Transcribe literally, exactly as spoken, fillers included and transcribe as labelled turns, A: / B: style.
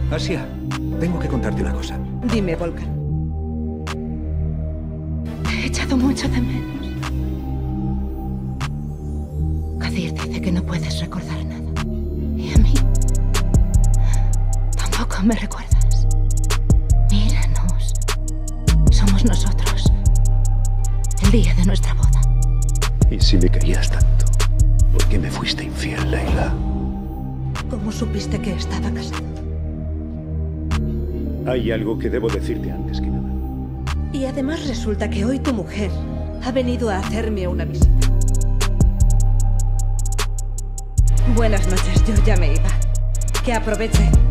A: Asia, tengo que contarte una cosa.
B: Dime, Volkan.
C: Te he echado mucho de menos. Kadir dice que no puedes recordar nada. Y a mí tampoco me recuerdas. Míranos. Somos nosotros. El día de nuestra boda.
A: Y si me querías tanto, ¿por qué me fuiste infiel, Leila?
B: ¿Cómo supiste que estaba casado?
A: Hay algo que debo decirte antes que nada.
B: Y además resulta que hoy tu mujer ha venido a hacerme una visita. Buenas noches, yo ya me iba. Que aproveche.